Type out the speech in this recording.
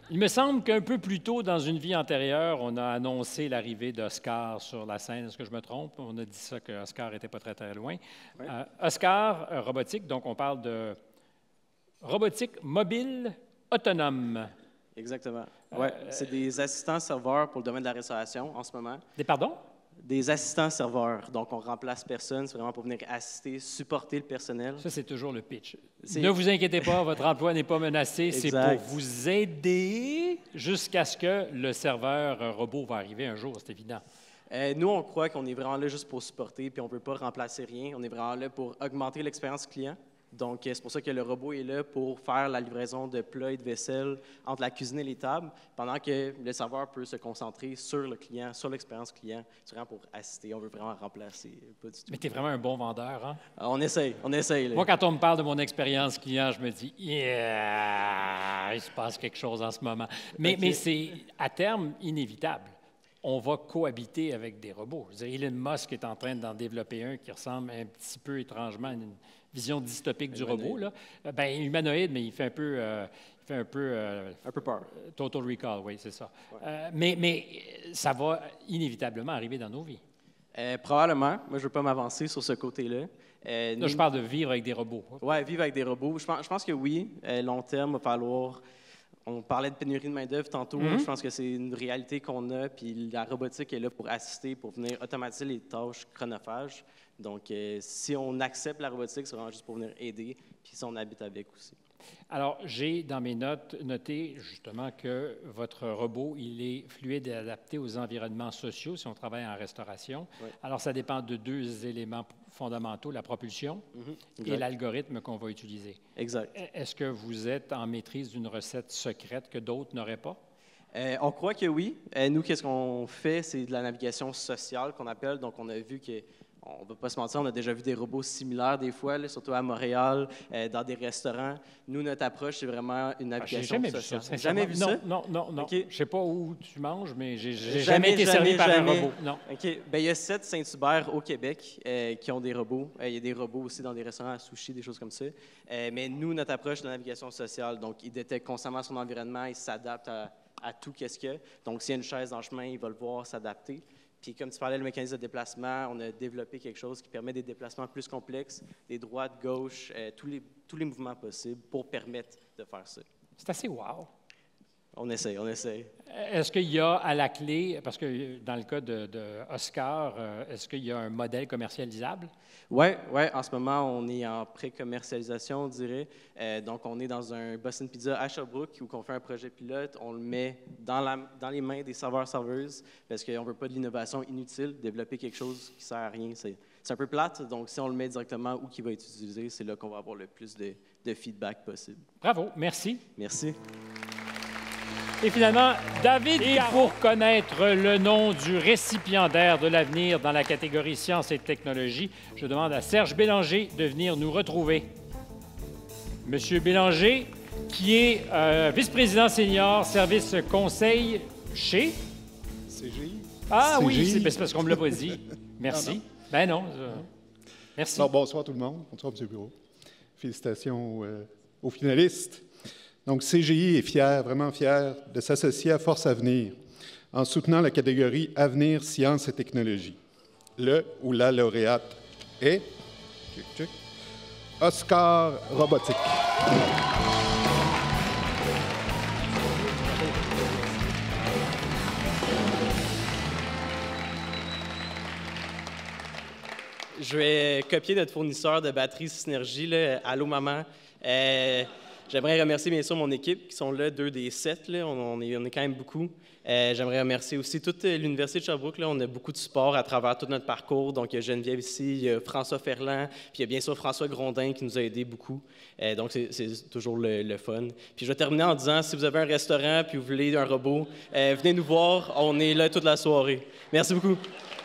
Il me semble qu'un peu plus tôt dans une vie antérieure, on a annoncé l'arrivée d'Oscar sur la scène. Est-ce que je me trompe? On a dit ça, que Oscar n'était pas très, très loin. Oui. Oscar, robotique, donc on parle de robotique mobile autonome. Exactement. Ouais, c'est des assistants serveurs pour le domaine de la restauration en ce moment. Des pardons? Des assistants serveurs. Donc, on remplace personne. C'est vraiment pour venir assister, supporter le personnel. Ça, c'est toujours le pitch. Ne vous inquiétez pas, votre emploi n'est pas menacé. C'est pour vous aider jusqu'à ce que le serveur robot va arriver un jour, c'est évident. Nous, on croit qu'on est vraiment là juste pour supporter, puis on ne veut pas remplacer rien. On est vraiment là pour augmenter l'expérience client. Donc, c'est pour ça que le robot est là pour faire la livraison de plats et de vaisselle entre la cuisine et les tables, pendant que le serveur peut se concentrer sur le client, sur l'expérience client. C'est vraiment pour assister. On veut vraiment remplacer, pas du tout. Mais tu es vraiment un bon vendeur, hein? On essaye, on essaye. Là. Moi, quand on me parle de mon expérience client, je me dis, yeah, il se passe quelque chose en ce moment. Mais c'est, à terme, inévitable. On va cohabiter avec des robots. Je veux dire, Elon Musk est en train d'en développer un qui ressemble un petit peu étrangement à une vision dystopique du robot. Là. Ben, humanoïde, mais il fait un peu... un peu peur. Total Recall, oui, c'est ça. Ouais. Mais ça va inévitablement arriver dans nos vies. Probablement. Moi, je ne veux pas m'avancer sur ce côté-là. Là, je parle de vivre avec des robots. Oui, vivre avec des robots. Je pense que oui. Long terme, il va falloir... On parlait de pénurie de main-d'œuvre tantôt. Je pense que c'est une réalité qu'on a. Puis la robotique est là pour assister, pour venir automatiser les tâches chronophages. Donc, si on accepte la robotique, c'est vraiment juste pour venir aider. Puis si on habite avec aussi. Alors, j'ai dans mes notes noté justement que votre robot, il est fluide et adapté aux environnements sociaux si on travaille en restauration. Oui. Alors, ça dépend de deux éléments fondamentaux, la propulsion et l'algorithme qu'on va utiliser. Exact. Est-ce que vous êtes en maîtrise d'une recette secrète que d'autres n'auraient pas? On croit que oui. Nous, qu'est-ce qu'on fait? C'est de la navigation sociale qu'on appelle. Donc, on a vu que... On ne va pas se mentir, on a déjà vu des robots similaires des fois, là, surtout à Montréal, dans des restaurants. Nous, notre approche, c'est vraiment une navigation sociale. J'ai jamais vu ça. Non. Okay. Je ne sais pas où tu manges, mais j'ai jamais été servi par un robot. Non. OK. Bien, il y a 7 Saint-Hubert au Québec qui ont des robots. Il y a des robots aussi dans des restaurants à sushi, des choses comme ça. Mais nous, notre approche, c'est de la navigation sociale. Donc, il détecte constamment son environnement, il s'adapte à tout ce qu'il y a. Donc, s'il y a une chaise dans le chemin, il va le voir s'adapter. Puis, comme tu parlais, le mécanisme de déplacement, on a développé quelque chose qui permet des déplacements plus complexes, des droites, gauches, tous les mouvements possibles pour permettre de faire ça. C'est assez wow. On essaie. Est-ce qu'il y a à la clé, parce que dans le cas de Oscar, est-ce qu'il y a un modèle commercialisable? Oui, en ce moment, on est en pré-commercialisation, on dirait. Donc, on est dans un Boston Pizza à Sherbrooke où on fait un projet pilote. On le met dans les mains des serveurs-serveuses parce qu'on ne veut pas de l'innovation inutile. Développer quelque chose qui ne sert à rien, c'est un peu plate. Donc, si on le met directement où il va être utilisé, c'est là qu'on va avoir le plus de feedback possible. Bravo, merci. Merci. Et finalement, David, et pour connaître le nom du récipiendaire de l'avenir dans la catégorie sciences et technologies, je demande à Serge Bélanger de venir nous retrouver. Monsieur Bélanger, qui est vice-président senior, service conseil chez... CGI. Ah CGI. Oui, c'est parce qu'on me l'a pas dit. Merci. Non. Ben non. Merci. Alors, bonsoir tout le monde. Bonsoir, M. Bureau. Félicitations aux finalistes. Donc, CGI est fier, vraiment fier, de s'associer à Force Avenir en soutenant la catégorie Avenir, Sciences et Technologies. Le ou la lauréate est Oscar Robotique. Je vais copier notre fournisseur de batteries Synergie, là. Allô, maman. J'aimerais remercier bien sûr mon équipe qui sont là, 2 des 7. Là. On est quand même beaucoup. J'aimerais remercier aussi toute l'Université de Sherbrooke. Là. On a beaucoup de support à travers tout notre parcours. Donc, il y a Geneviève ici, il y a François Ferland, puis il y a bien sûr François Grondin qui nous a aidés beaucoup. Donc, c'est toujours le fun. Puis, je vais terminer en disant, si vous avez un restaurant puis vous voulez un robot, venez nous voir. On est là toute la soirée. Merci beaucoup.